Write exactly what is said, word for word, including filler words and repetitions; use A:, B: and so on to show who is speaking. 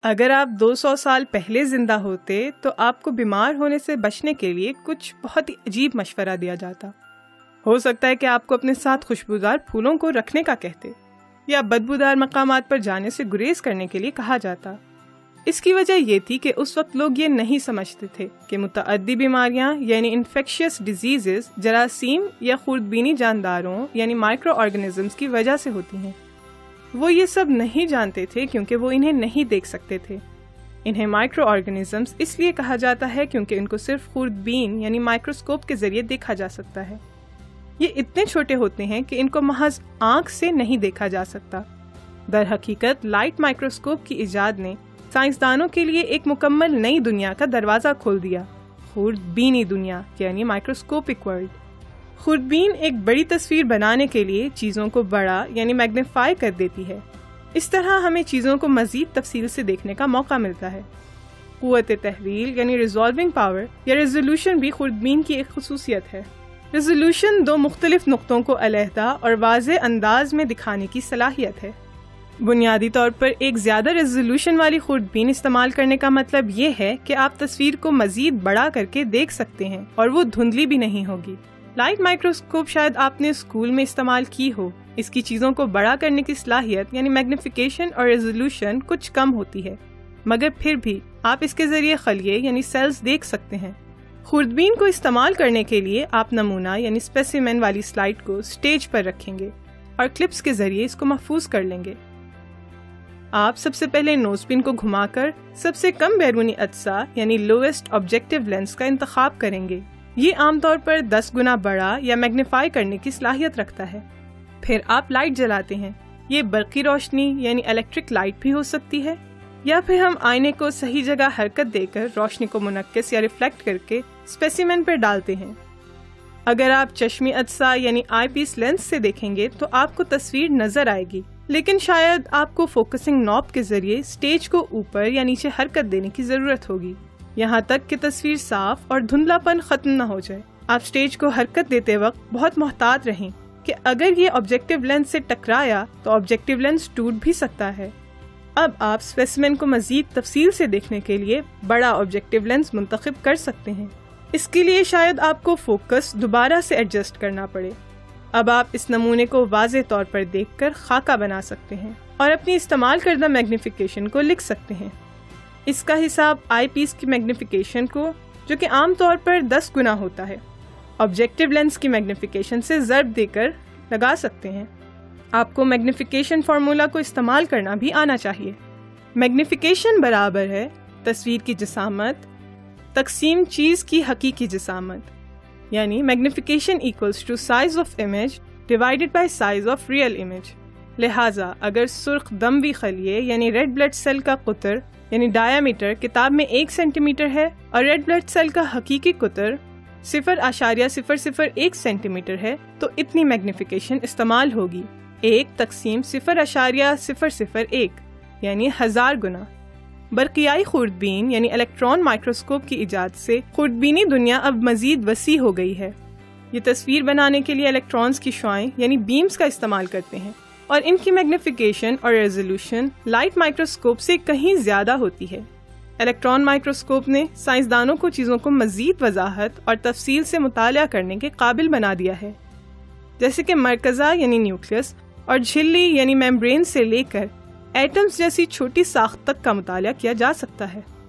A: اگر آپ دو سو سال پہلے زندہ ہوتے تو آپ کو بیمار ہونے سے بچنے کے لیے کچھ بہت ہی عجیب مشورہ دیا جاتا۔ ہو سکتا ہے کہ آپ کو اپنے ساتھ خوشبودار پھولوں کو رکھنے کا کہتے یا بدبودار مقامات پر جانے سے گریز کرنے کے لیے کہا جاتا۔ اس کی وجہ یہ تھی کہ اس وقت لوگ یہ نہیں سمجھتے تھے کہ متعدی بیماریاں یعنی انفیکشیس ڈیزیزز جراثیم یا خوردبینی جانداروں یعنی مائکرو آرگنزمز کی وجہ سے ہوتی ہیں۔ وہ یہ سب نہیں جانتے تھے کیونکہ وہ انہیں نہیں دیکھ سکتے تھے۔ انہیں مائکرو آرگنزمز اس لیے کہا جاتا ہے کیونکہ ان کو صرف خوردبین یعنی مائکروسکوپ کے ذریعے دیکھا جا سکتا ہے۔ یہ اتنے چھوٹے ہوتے ہیں کہ ان کو محض آنکھ سے نہیں دیکھا جا سکتا۔ در حقیقت لائٹ مائکروسکوپ کی ایجاد نے سائنسدانوں کے لیے ایک مکمل نئی دنیا کا دروازہ کھول دیا، خوردبینی دنیا یعنی مائکروسکوپک ورلڈ۔ خوردبین ایک بڑی تصویر بنانے کے لیے چیزوں کو بڑا یعنی میگنیفائی کر دیتی ہے۔ اس طرح ہمیں چیزوں کو مزید تفصیل سے دیکھنے کا موقع ملتا ہے۔ قوت تحویل یعنی ریزالونگ پاور یا ریزولوشن بھی خوردبین کی ایک خصوصیت ہے۔ ریزولوشن دو مختلف نقطوں کو علیحدہ اور واضح انداز میں دکھانے کی صلاحیت ہے۔ بنیادی طور پر ایک زیادہ ریزولوشن والی خوردبین استعمال کرنے کا مطلب یہ ہے کہ آپ تصویر کو مزید بڑا کر کے دیکھ سکتے ہیں اور وہ دھندلی بھی نہیں ہوگی۔ لائٹ مائکروسکوپ شاید آپ نے اسکول میں استعمال کی ہو۔ اس کی چیزوں کو بڑا کرنے کی صلاحیت یعنی میگنیفیکیشن اور ریزولوشن کچھ کم ہوتی ہے، مگر پھر بھی آپ اس کے ذریعے خلیے یعنی سیلز دیکھ سکتے ہیں۔ خوردبین کو استعمال کرنے کے لیے آپ نمونہ یعنی اسپیسیمن والی سلائیڈ کو سٹیج پر رکھیں گے اور کلپس کے ذریعے اس کو محفوظ کر لیں گے۔ آپ سب سے پہلے نوز پن کو گھما کر سب سے کم بیرونی اجزاء یعنی لوئسٹ آبجیکٹیو لینس کا انتخاب کریں گے۔ یہ عام طور پر دس گنا بڑا یا میگنیفائی کرنے کی صلاحیت رکھتا ہے۔ پھر آپ لائٹ جلاتے ہیں۔ یہ برقی روشنی یعنی الیکٹرک لائٹ بھی ہو سکتی ہے، یا پھر ہم آئینے کو صحیح جگہ حرکت دے کر روشنی کو منعکس یا ریفلیکٹ کر کے اسپیسیمن پر ڈالتے ہیں۔ اگر آپ چشمی اجزاء یعنی آئی پیس لینس سے دیکھیں گے تو آپ کو تصویر نظر آئے گی، لیکن شاید آپ کو فوکسنگ نوب کے ذریعے سٹیج کو اوپر یا نیچے حرکت دینے کی ضرورت ہوگی، یہاں تک کہ تصویر صاف اور دھندلا پن ختم نہ ہو جائے۔ آپ سٹیج کو حرکت دیتے وقت بہت محتاط رہیں کہ اگر یہ آبجیکٹیو لینس سے ٹکرایا تو آبجیکٹیو لینس ٹوٹ بھی سکتا ہے۔ اب آپ اسپیسیمن کو مزید تفصیل سے دیکھنے کے لیے بڑا آبجیکٹیو لینس منتخب کر سکتے ہیں۔ اس کے لیے شاید آپ کو فوکس دوبارہ سے ایڈجسٹ کرنا پڑے۔ اب آپ اس نمونے کو واضح طور پر دیکھ کر خاکہ بنا سکتے ہیں اور اپنی استعمال کردہ میگنیفیکیشن کو لکھ سکتے ہیں۔ اس کا حساب آئی پیس کی میگنیفیکیشن کو، جو کہ عام طور پر دس گنا ہوتا ہے، آبجیکٹیو لینس کی میگنیفیکیشن سے ضرب دے کر لگا سکتے ہیں۔ آپ کو میگنیفیکیشن فارمولا کو استعمال کرنا بھی آنا چاہیے۔ میگنیفیکیشن برابر ہے تصویر کی جسامت تقسیم چیز کی حقیقی جسامت، یعنی magnification equals to size of image divided by size of real image. لہٰذا اگر سرخ دموی خلیے یعنی ریڈ بلڈ سیل کا قطر یعنی ڈایا میٹر کتاب میں ایک سینٹی میٹر ہے اور ریڈ بلڈ سیل کا حقیقی قطر صفر اشاریہ صفر صفر ایک سینٹی میٹر ہے تو اتنی میگنیفیکیشن استعمال ہوگی، ایک تقسیم صفر اشاریہ صفر صفر ایک یعنی ہزار گنا۔ برقیائی خوردبین یعنی الیکٹران مائکروسکوپ کی ایجاد سے خوردبینی دنیا اب مزید وسیع ہو گئی ہے۔ یہ تصویر بنانے کے لیے الیکٹرانز کی شعاعیں یعنی بیمز کا استعمال کرتے ہیں، اور ان کی میگنیفیکیشن اور ریزولوشن لائٹ مائکروسکوپ سے کہیں زیادہ ہوتی ہے۔ الیکٹران مائکروسکوپ نے سائنسدانوں کو چیزوں کو مزید وضاحت اور تفصیل سے مطالعہ کرنے کے قابل بنا دیا ہے، جیسے کہ مرکزہ یعنی نیوکلیس اور جھلی یعنی میمبرین سے لے کر ایٹمز جیسی چھوٹی ساخت تک کا مطالعہ کیا جا سکتا ہے۔